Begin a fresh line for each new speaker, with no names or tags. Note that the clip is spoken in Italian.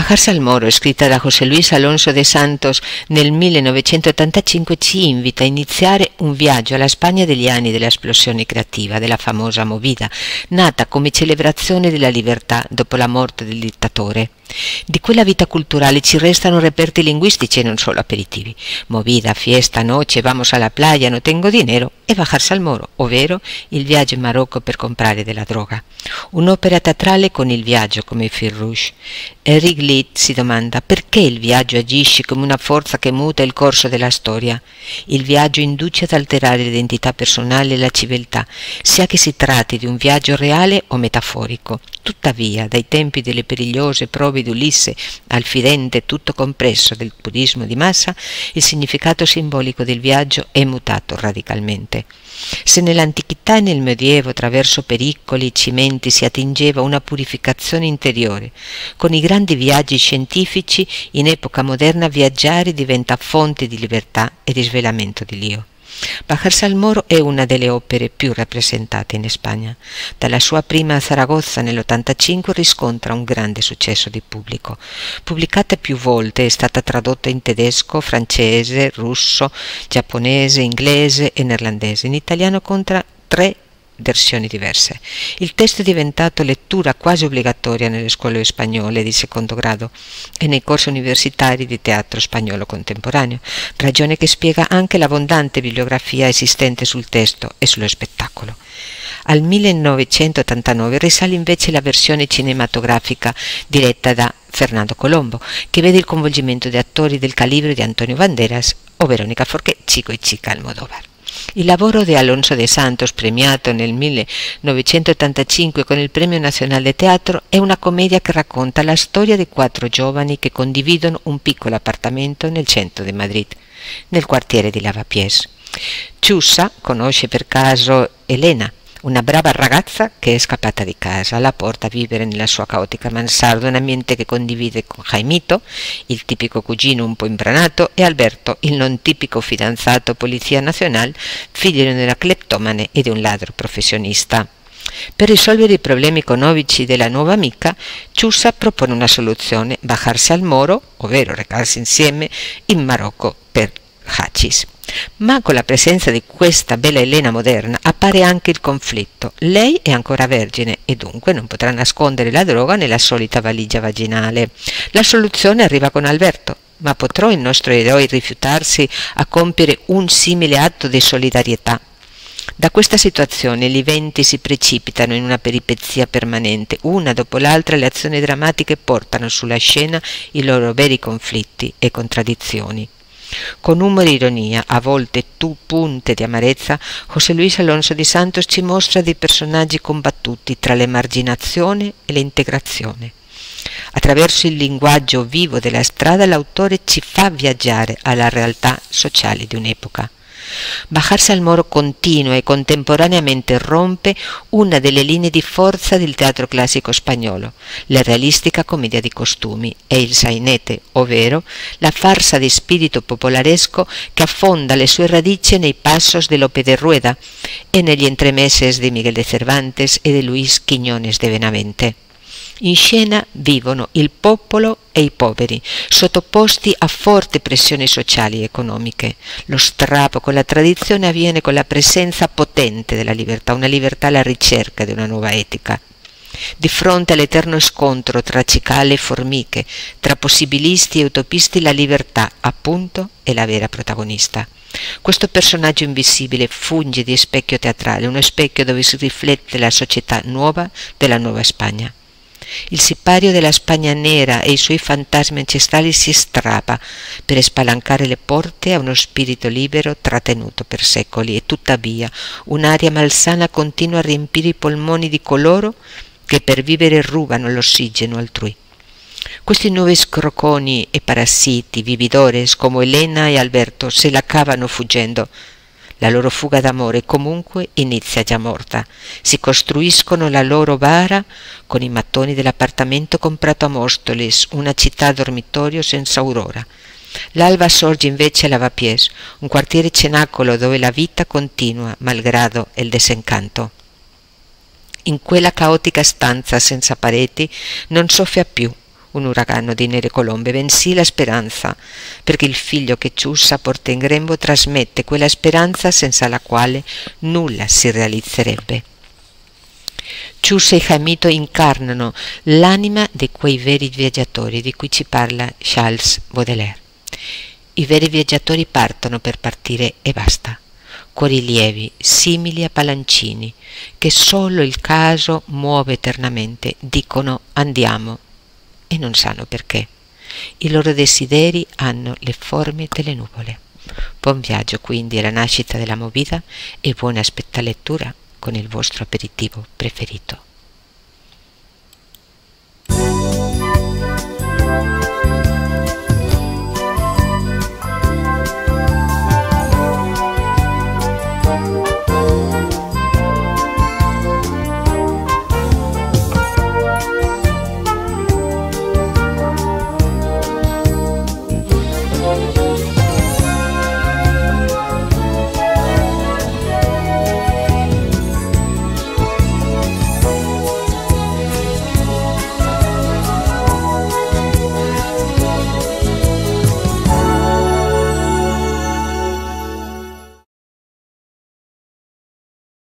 Bajarse al Moro, scritta da José Luis Alonso de Santos nel 1985, ci invita a iniziare un viaggio alla Spagna degli anni dell'esplosione creativa, della famosa Movida, nata come celebrazione della libertà dopo la morte del dittatore. Di quella vita culturale ci restano reperti linguistici e non solo aperitivi. Movida, fiesta, noche, vamos a la playa, no tengo dinero e Bajarse al Moro, ovvero il viaggio in Marocco per comprare della droga. Un'opera teatrale con il viaggio come fil rouge. Eric Litt si domanda perché il viaggio agisce come una forza che muta il corso della storia. Il viaggio induce ad alterare l'identità personale e la civiltà, sia che si tratti di un viaggio reale o metaforico. Tuttavia, dai tempi delle perigliose prove di Ulisse al fidente tutto compresso del turismo di massa, il significato simbolico del viaggio è mutato radicalmente. Se nell'antichità e nel Medioevo attraverso pericoli e cimenti si attingeva una purificazione interiore, con i grandi viaggi scientifici in epoca moderna viaggiare diventa fonte di libertà e di svelamento di Dio. Bajarse al Moro è una delle opere più rappresentate in Spagna. Dalla sua prima a Zaragoza nell'85 riscontra un grande successo di pubblico. Pubblicata più volte, è stata tradotta in tedesco, francese, russo, giapponese, inglese e neerlandese. In italiano conta 3 versioni diverse. Il testo è diventato lettura quasi obbligatoria nelle scuole spagnole di secondo grado e nei corsi universitari di teatro spagnolo contemporaneo, ragione che spiega anche l'abbondante bibliografia esistente sul testo e sullo spettacolo. Al 1989 risale invece la versione cinematografica diretta da Fernando Colombo, che vede il coinvolgimento di attori del calibro di Antonio Banderas o Verónica Forqué, Chico e Chica Almodóvar. Il lavoro di Alonso de Santos, premiato nel 1985 con il Premio Nazionale de Teatro, è una commedia che racconta la storia di 4 giovani che condividono un piccolo appartamento nel centro di Madrid, nel quartiere di Lavapiés. Chusa conosce per caso Elena, una brava ragazza che è scappata di casa, la porta a vivere nella sua caotica mansarda, un ambiente che condivide con Jaimito, il tipico cugino un po' imbranato, e Alberto, il non tipico fidanzato polizia nazionale, figlio di una cleptomane e di un ladro professionista. Per risolvere i problemi economici della nuova amica, Chusa propone una soluzione: bajarse al Moro, ovvero recarsi insieme in Marocco per Hachis. Ma con la presenza di questa bella Elena moderna appare anche il conflitto. Lei è ancora vergine e dunque non potrà nascondere la droga nella solita valigia vaginale. La soluzione arriva con Alberto, ma potrà il nostro eroe rifiutarsi a compiere un simile atto di solidarietà? Da questa situazione gli eventi si precipitano in una peripezia permanente. Una dopo l'altra le azioni drammatiche portano sulla scena i loro veri conflitti e contraddizioni. Con umore e ironia, a volte punte di amarezza, José Luis Alonso de Santos ci mostra dei personaggi combattuti tra l'emarginazione e l'integrazione. Attraverso il linguaggio vivo della strada l'autore ci fa viaggiare alla realtà sociale di un'epoca. Bajarse al Moro continua e contemporaneamente rompe una delle linee di forza del teatro classico spagnolo, la realistica commedia di costumi, e il sainete, ovvero la farsa di spirito popolaresco che affonda le sue radici nei passos de Lope de Rueda e negli entremeses di Miguel de Cervantes e di Luis Quiñones de Benavente. In scena vivono il popolo e i poveri, sottoposti a forti pressioni sociali e economiche. Lo strappo con la tradizione avviene con la presenza potente della libertà, una libertà alla ricerca di una nuova etica. Di fronte all'eterno scontro tra cicale e formiche, tra possibilisti e utopisti, la libertà, appunto, è la vera protagonista. Questo personaggio invisibile funge di specchio teatrale, uno specchio dove si riflette la società nuova della Nuova Spagna. Il sipario della Spagna nera e i suoi fantasmi ancestrali si strappa per spalancare le porte a uno spirito libero trattenuto per secoli, e tuttavia un'aria malsana continua a riempire i polmoni di coloro che per vivere rubano l'ossigeno altrui. Questi nuovi scroconi e parassiti, vividores come Elena e Alberto, se la cavano fuggendo. La loro fuga d'amore comunque inizia già morta. Si costruiscono la loro bara con i mattoni dell'appartamento comprato a Móstoles, una città dormitorio senza aurora. L'alba sorge invece a Lavapiés, un quartiere cenacolo dove la vita continua malgrado il disincanto. In quella caotica stanza senza pareti non soffia più un uragano di nere colombe, bensì la speranza, perché il figlio che Ciussa porta in grembo trasmette quella speranza senza la quale nulla si realizzerebbe. Ciussa e Jaimito incarnano l'anima di quei veri viaggiatori di cui ci parla Charles Baudelaire. I veri viaggiatori partono per partire e basta, cuori lievi, simili a palancini, che solo il caso muove eternamente, dicono andiamo e non sanno perché. I loro desideri hanno le forme delle nuvole. Buon viaggio quindi alla nascita della movida e buona aspetta lettura con il vostro aperitivo preferito.